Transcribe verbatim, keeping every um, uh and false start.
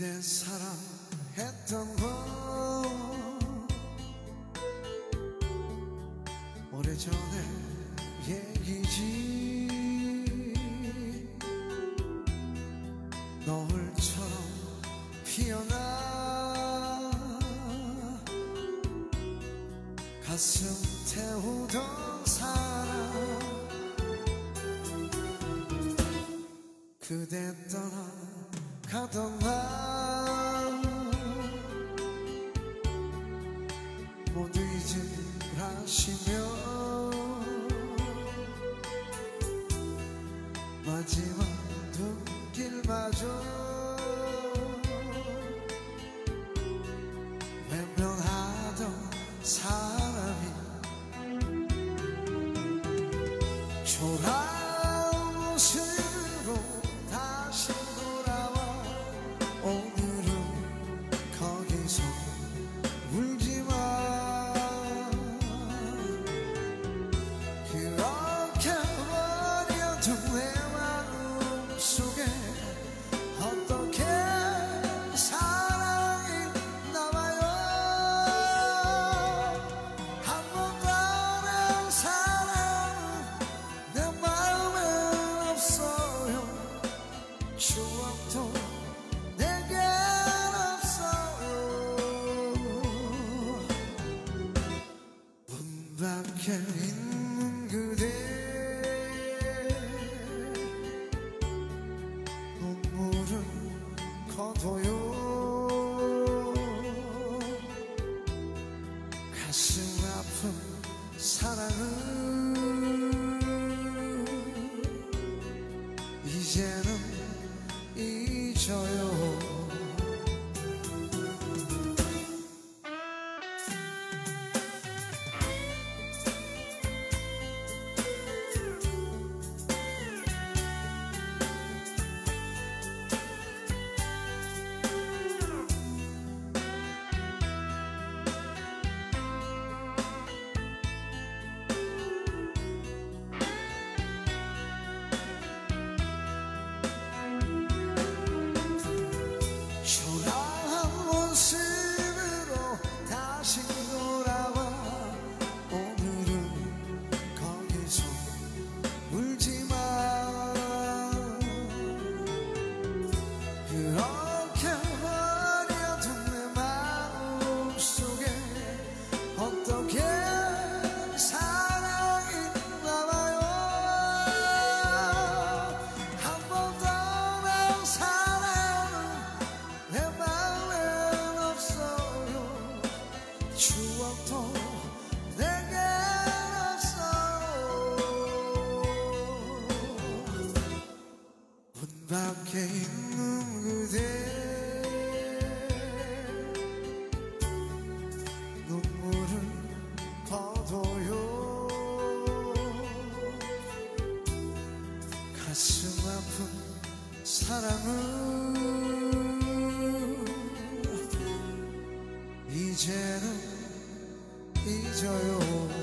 그대 사랑했던 건 오래전에 얘기지. 노을처럼 피어나 가슴 태우던 사랑, 그대 떠나가던 날 모두 잊으라시며 마지막 눈길마저 외면하던 사람이 초라한 모습으로 다시 돌아와. 오늘은 거기서 울지마. 그렇게 버려둔 내 마음 속에 어떻게 사랑이 남아요. 한 번도 내 사랑은 내 마음엔 없어요. 추억도 내겐 없어요. 문 밖에 있는 그대 눈물은 거둬요. 가슴 아픈 사랑은 이제는 잊어요. 초라한 모습으로 다시 돌아와. 오늘은 거기서 울지마. 그렇게 버려둔 내 마음 속에 어떻게 사랑이 남아요. 한 번도 내 사랑은 내 마음엔 없어요. 추억도 내겐 없어요. 문 밖에 있는 그대 눈물은 거둬요. 가슴 아픈 사랑은 이제는 잊어요.